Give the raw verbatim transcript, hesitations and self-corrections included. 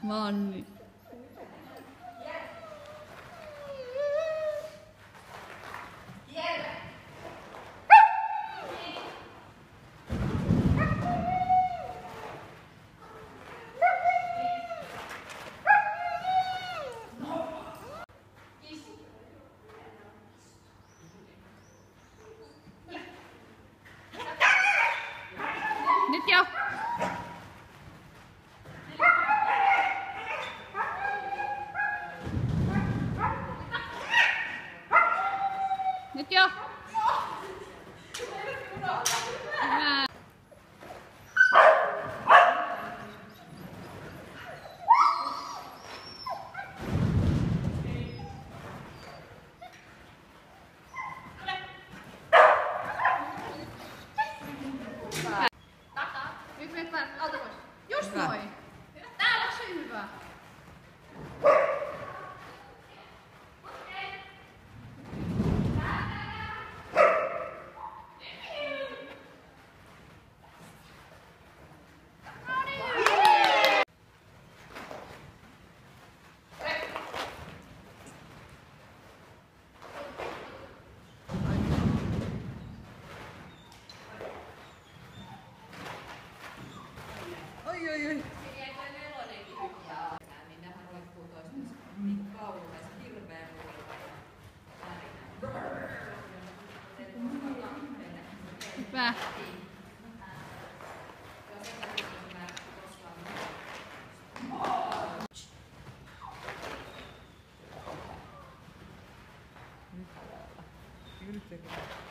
Manni. Nyt jo! Nyt jo! Hyvä! Nyt menet vähän alta pois. Just Hyvä. noin. Täällä on se hyvä. Oi, oi, oi. Nehän roikkuu toistensa niinku kauheessa hirveän Hyvä. Nyt täällä. Nyt se